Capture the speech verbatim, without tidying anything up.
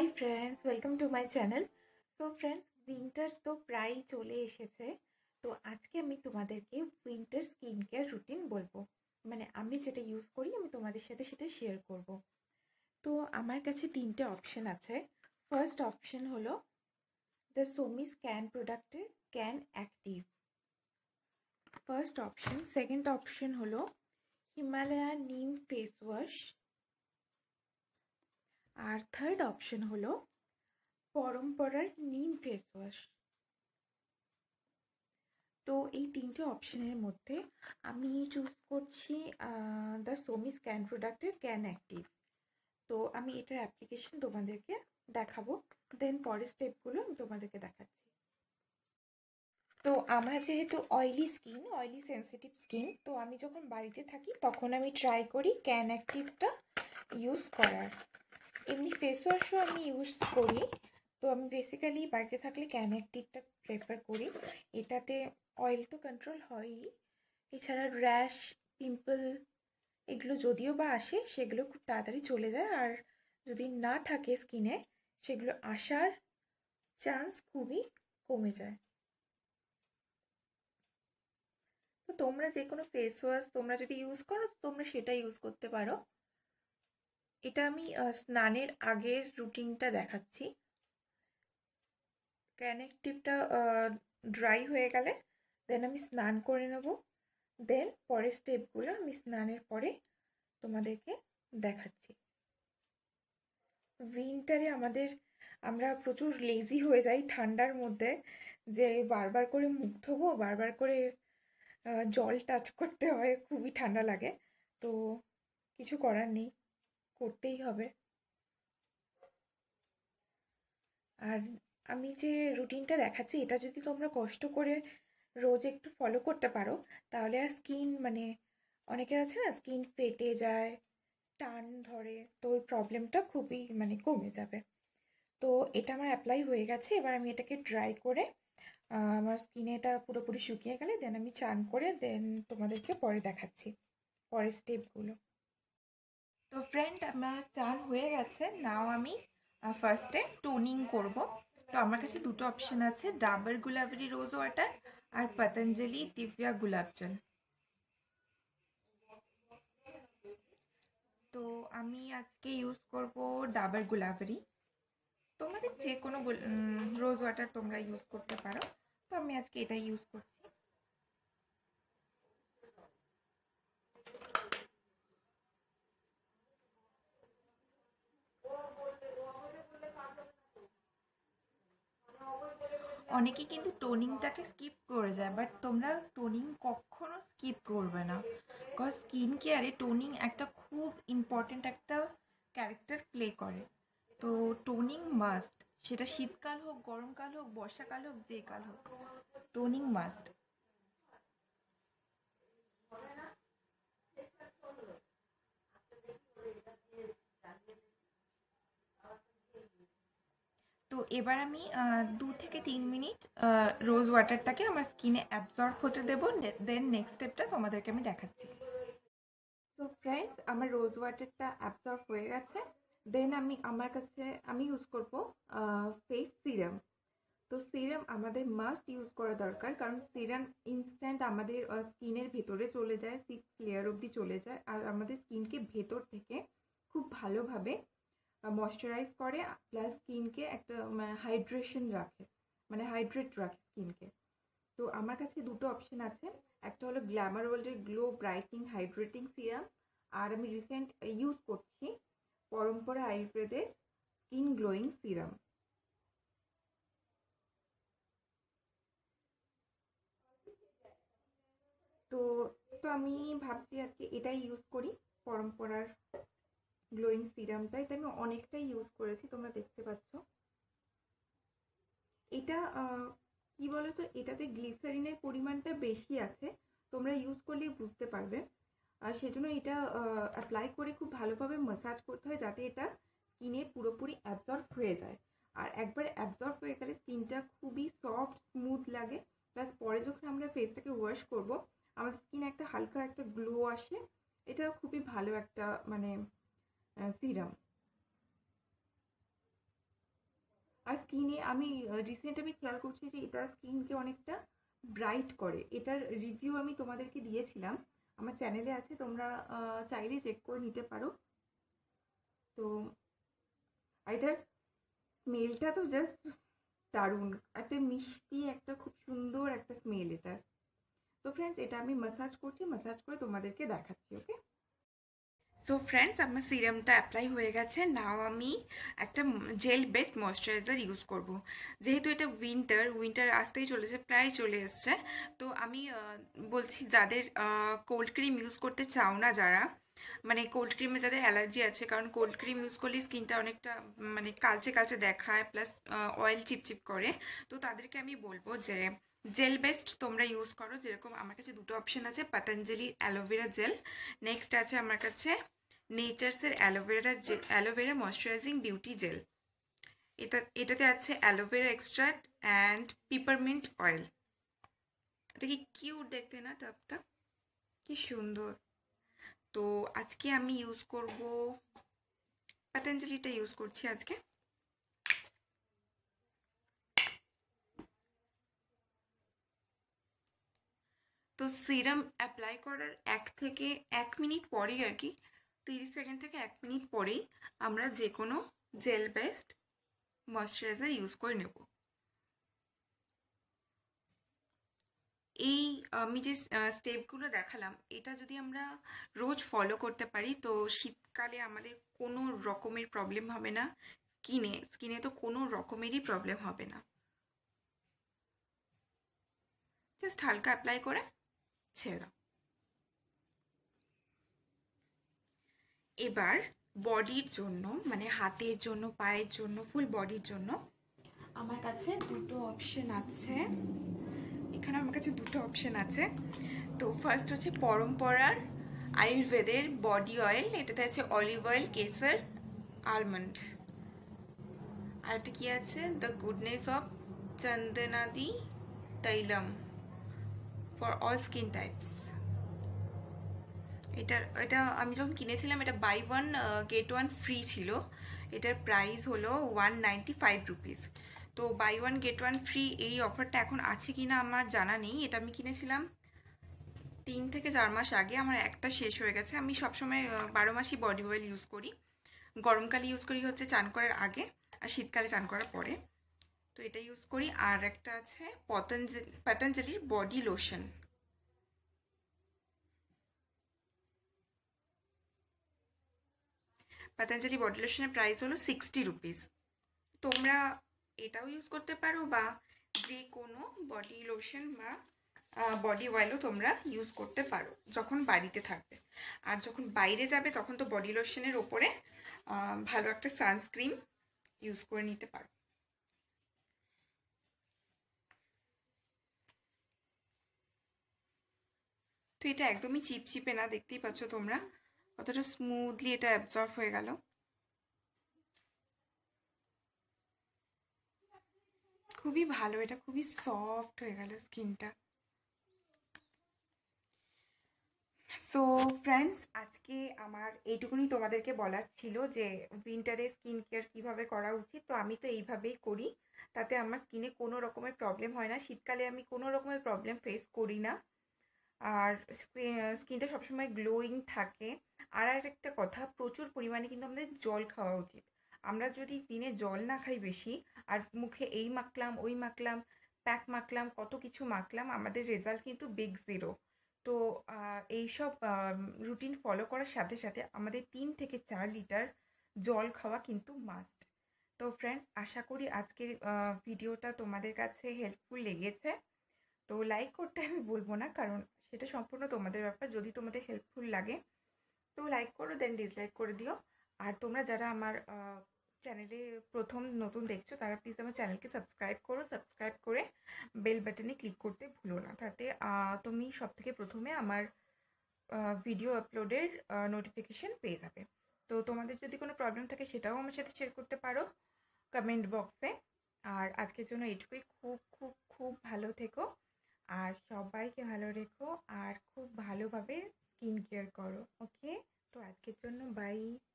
High friends, welcome to my channel. So friends, winter তো প্রায় চলে এসেছে। তো আজকে আমি তোমাদেরকে উইন্টার স্কিন কেয়ার রুটিন বলবো, মানে আমি যেটা ইউজ করি আমি তোমাদের সাথে সেটা শেয়ার করব। তো আমার কাছে তিনটে অপশন আছে। ফার্স্ট অপশন হলো দ্য সোমিস ক্যান প্রোডাক্টের can active first option. Second option হলো হিমালয়া নিম ফেস ওয়াশ। আর থার্ড অপশন হলো পরম্পরার নিম ফেস ওয়াশ। তো এই তিনটে অপশনের মধ্যে আমি চুজ করছি দ্য সোমিস ক্যান প্রোডাক্টের ক্যান অ্যাক্টিভ। তো আমি এটার অ্যাপ্লিকেশন তোমাদেরকে দেখাবো, দেন পরের স্টেপগুলো আমি তোমাদেরকে দেখাচ্ছি। তো আমার যেহেতু oily skin, oily sensitive skin, তো আমি যখন বাড়িতে থাকি তখন আমি ট্রাই করি ক্যান অ্যাক্টিভটা ইউজ করার। এমনি ফেস ওয়াশও আমি ইউজ করি, তো আমি বেসিক্যালি বাড়িতে থাকলে ক্যান অ্যাক্টিভটা প্রেফার করি। এটাতে অয়েল তো কন্ট্রোল হয়ই, এছাড়া র্যাশ, পিম্পল এগুলো যদিও বা আসে সেগুলো খুব তাড়াতাড়ি চলে যায়, আর যদি না থাকে স্কিনে সেগুলো আসার চান্স খুবই কমে যায়। তো তোমরা যে কোনো ফেস ওয়াশ তোমরা যদি ইউজ করো তোমরা সেটা ইউজ করতে পারো। এটা আমি স্নানের আগের রুটিনটা দেখাচ্ছি। ক্যান অ্যাক্টিভটা ড্রাই হয়ে গেলে দেন আমি স্নান করে নেব, দেন পরের স্টেপগুলো আমি স্নানের পরে তোমাদেরকে দেখাচ্ছি। উইন্টারে আমাদের আমরা প্রচুর লেজি হয়ে যাই ঠান্ডার মধ্যে, যে বারবার করে মুখ ধোবো, বারবার করে জল টাচ করতে হয়, খুবই ঠান্ডা লাগে। তো কিছু করার নেই, করতেই হবে। আর আমি যে রুটিনটা দেখাচ্ছি এটা যদি তোমরা কষ্ট করে রোজ একটু ফলো করতে পারো তাহলে আর স্কিন, মানে অনেকের আছে না স্কিন ফেটে যায়, টান ধরে, তো ওই প্রবলেমটা খুবই মানে কমে যাবে। তো এটা আমার অ্যাপ্লাই হয়ে গেছে, এবার আমি এটাকে ড্রাই করে আমার স্কিনে এটা পুরোপুরি শুকিয়ে গেলে দেন আমি চান করে দেন তোমাদেরকে পরে দেখাচ্ছি পরের স্টেপগুলো। তো ফ্রেন্ড, আমার চান হয়ে গেছে, নাও আমি ফার্স্টে টোনিং করব। তো আমার কাছে দুটো অপশন আছে, ডাবর গুলাবরি রোজ ওয়াটার আর পতঞ্জলি দিব্যা গোলাপ জল। তো আমি আজকে ইউজ করব ডাবর গুলাবরি। তোমাদের যে কোনো রোজ ওয়াটার তোমরা ইউজ করতে পারো, তো আমি আজকে এটা ইউজ করছি। অনেকে কিন্তু টোনিংটাকে স্কিপ করে যায়, বাট তোমরা টোনিং কখনো স্কিপ করবে না, বিকজ স্কিন কেয়ারে টোনিং একটা খুব ইম্পর্টেন্ট একটা ক্যারেক্টার প্লে করে। তো টোনিং মাস্ট, সেটা শীতকাল হোক, গরমকাল হোক, বর্ষাকাল হোক, যে কাল হোক, টোনিং মাস্ট। তো এবার আমি দু থেকে তিন মিনিট রোজ ওয়াটারটাকে আমার স্কিনে অ্যাবজর্ব হতে দেবো, দেন নেক্সট স্টেপটা তোমাদেরকে আমি দেখাচ্ছি। সো ফ্রেন্ডস, আমার রোজ ওয়াটারটা অ্যাবজর্ব হয়ে গেছে, দেন আমি আমার কাছে আমি ইউজ করব ফেস সিরাম। তো সিরাম আমাদের মাস্ট ইউজ করা দরকার, কারণ সিরাম ইনস্ট্যান্ট আমাদের স্কিনের ভেতরে চলে যায়, সিক্স লেয়ার অবধি চলে যায়, আর আমাদের স্কিনকে ভেতর থেকে খুব ভালোভাবে ময়শ্চারাইজ করে, প্লাস স্কিনকে একটা হাইড্রেশন রাখে, মানে হাইড্রেট রাখে স্কিনকে। তো আমার কাছে দুটো অপশন আছে, একটা হলো গ্ল্যামার ওয়ার্ল্ডের গ্লো ব্রাইটনিং হাইড্রেটিং সিরাম, আর আমি রিসেন্ট ইউজ করছি পরম্পরা আয়ুর্বেদের স্কিন গ্লোয়িং সিরাম। তো তো আমি ভাবছি আজকে এটাই ইউজ করি, পরম্পরার গ্লোয়িং সিরামটা। এটা আমি অনেকটাই ইউজ করেছি, তোমরা দেখতে পাচ্ছ। এটা কি বলতো, এটাতে গ্লিসারিনের পরিমাণটা বেশি আছে, তোমরা ইউজ করলেই বুঝতে পারবে। আর সেজন্য এটা অ্যাপ্লাই করে খুব ভালোভাবে ম্যাসাজ করতে হয় যাতে এটা স্কিনে পুরোপুরি অ্যাবজর্ব হয়ে যায়। আর একবার অ্যাবজর্ব হয়ে গেলে স্কিনটা খুবই সফট স্মুথ লাগে, প্লাস পরে যখন আমরা ফেসটাকে ওয়াশ করব আমাদের স্কিনে একটা হালকা একটা গ্লো আসে। এটা খুবই ভালো একটা মানে সিরাম। আর স্কিনে আমি রিসেন্ট আমি খেয়াল করছি যে এটা স্কিনকে অনেকটা ব্রাইট করে। এটার রিভিউ আমি তোমাদেরকে দিয়েছিলাম, আমার চ্যানেলে আছে, তোমরা চাইলে চেক করে নিতে পারো। তো এটার স্মেলটা তো জাস্ট দারুণ, একটা মিষ্টি, একটা খুব সুন্দর একটা স্মেল এটার। তো ফ্রেন্ডস এটা আমি ম্যাসাজ করছি, ম্যাসাজ করে তোমাদেরকে দেখাচ্ছি। ওকে, সো ফ্রেন্ডস আমার সিরামটা অ্যাপ্লাই হয়ে গেছে। নাও আমি একটা জেল বেসড ময়শ্চারাইজার ইউজ করব। যেহেতু এটা উইন্টার উইন্টার আসতেই চলেছে, প্রায় চলে এসছে, তো আমি বলছি যাদের কোল্ড ক্রিম ইউজ করতে চাও না, যারা মানে কোল্ড ক্রিমে যাদের অ্যালার্জি আছে, কারণ কোল্ড ক্রিম ইউজ করলে স্কিনটা অনেকটা মানে কালচে কালচে দেখায়, প্লাস অয়েল চিপচিপ করে, তো তাদেরকে আমি বলবো যে জেল বেসড তোমরা ইউজ করো। যেরকম আমার কাছে দুটো অপশন আছে, পতঞ্জলির অ্যালোভেরা জেল, নেক্সট আছে আমার কাছে নেচার্সের aloe vera gel, aloe vera moisturising beauty gel. এটা এটাতে আছে aloe vera extract and peppermint oil. এটা কি কিউট দেখতে না টপটা, কি সুন্দর। তো আজকে আমি ইউজ করব পতঞ্জলিটা ইউজ করছি আজকে। তো সিরাম অ্যাপ্লাই করার এক থেকে এক মিনিট পরেই আর কি, তিরিশ সেকেন্ড থেকে এক মিনিট পরেই আমরা যে কোনো জেল বেসড ময়শ্চারাইজার ইউজ করে নেব। এই আমি যে স্টেপগুলো দেখালাম, এটা যদি আমরা রোজ ফলো করতে পারি তো শীতকালে আমাদের কোনো রকমের প্রবলেম হবে না, স্কিনে স্কিনে তো কোনো রকমেরই প্রবলেম হবে না। জাস্ট হালকা অ্যাপ্লাই করে ছেড়ে দাও। এবার বডির জন্য, মানে হাতের জন্য, পায়ের জন্য, ফুল বডির জন্য আমার কাছে দুটো অপশন আছে। এখানে আমার কাছে দুটো অপশন আছে। তো ফার্স্ট হচ্ছে পরম্পরার আয়ুর্বেদের বডি অয়েল, এটাতে আছে অলিভ অয়েল, কেসার, আলমন্ড। আর একটা কি আছে, the goodness of Chandanadi Tailam for all skin types. এটা এটা আমি যখন কিনেছিলাম, এটা buy one get one free ছিল। এটার প্রাইস হলো ওয়ান নাইনটি ফাইভ রুপিস। তো buy one get one free এই অফারটা এখন আছে কি না আমার জানা নেই। এটা আমি কিনেছিলাম তিন থেকে চার মাস আগে, আমার একটা শেষ হয়ে গেছে। আমি সবসময় বারো মাসই বডি অয়েল ইউজ করি। গরমকালে ইউজ করি হচ্ছে চান করার আগে, আর শীতকালে চান করার পরে। তো এটা ইউজ করি। আর একটা আছে পতঞ্জলি পতঞ্জলির বডি লোশন। পতঞ্জলি বডি লোশনের প্রাইস হলো সিক্সটি রুপিস। তোমরা এটাও ইউজ করতে পারো, বা যে কোনো বডি লোশন বা বডি অয়েলও তোমরা ইউজ করতে পারো যখন বাড়িতে থাকবে। আর যখন বাইরে যাবে তখন তো বডি লোশনের ওপরে ভালো একটা সানস্ক্রিন ইউজ করে নিতে পারো। তো এটা একদমই চিপচিপে না, দেখতেই পাচ্ছ তোমরা কতটা স্মুথলি এটা অ্যাবজর্ব হয়ে গেল। খুবই ভালো, এটা খুবই সফট হয়ে গেল স্কিনটা। সো ফ্রেন্ডস, আজকে আমার এইটুকুনি তোমাদেরকে বলার ছিল যে উইন্টারে স্কিন কেয়ার কীভাবে করা উচিত। তো আমি তো এইভাবেই করি, তাতে আমার স্কিনে কোনো রকমের প্রবলেম হয় না। শীতকালে আমি কোনো রকমের প্রবলেম ফেস করি না, আর স্কিনটা সবসময় গ্লোয়িং থাকে। আর একটা কথা, প্রচুর পরিমাণে কিন্তু আমাদের জল খাওয়া উচিত। আমরা যদি দিনে জল না খাই বেশি, আর মুখে এই মাখলাম ওই মাখলাম, প্যাক মাখলাম, কত কিছু মাখলাম, আমাদের রেজাল্ট কিন্তু বিগ জিরো। তো এইসব রুটিন ফলো করার সাথে সাথে আমাদের তিন থেকে চার লিটার জল খাওয়া কিন্তু মাস্ট। তো ফ্রেন্ডস, আশা করি আজকের ভিডিওটা তোমাদের কাছে হেল্পফুল লেগেছে। তো লাইক করতে আমি বলবো না, কারণ সেটা সম্পূর্ণ তোমাদের ব্যাপার। যদি তোমাদের হেল্পফুল লাগে তো লাইক করো, দেন ডিসলাইক করে দিও। আর তোমরা যারা আমার চ্যানেলে প্রথম নতুন দেখছো, তারা প্লিজ আমার চ্যানেলকে সাবস্ক্রাইব করো। সাবস্ক্রাইব করে বেল বাটনে ক্লিক করতে ভুলো না, তাতে তুমি সব থেকে প্রথমে আমার ভিডিও আপলোডের নোটিফিকেশন পেয়ে যাবে। তো তোমাদের যদি কোনো প্রবলেম থাকে সেটাও আমার সাথে শেয়ার করতে পারো কমেন্ট বক্সে। আর আজকের জন্য এটুকুই। খুব খুব খুব ভালো থেকো, আর সবাইকে ভালো রেখো, আর খুব ভালোভাবে স্কিন কেয়ার করো। ওকে, তো আজকের জন্য বাই।